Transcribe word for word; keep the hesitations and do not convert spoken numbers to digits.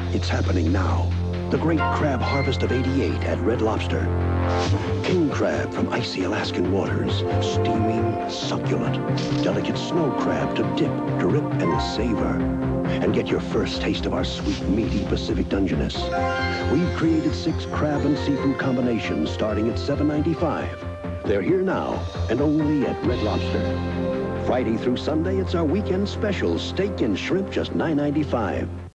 It's happening now. The great crab harvest of eighty-eight at Red Lobster. King crab from icy Alaskan waters, steaming, succulent. Delicate snow crab to dip, drip, and savor. And get your first taste of our sweet, meaty Pacific Dungeness. We've created six crab and seafood combinations starting at seven ninety-five. They're here now, and only at Red Lobster. Friday through Sunday, it's our weekend special, steak and shrimp, just nine ninety-five.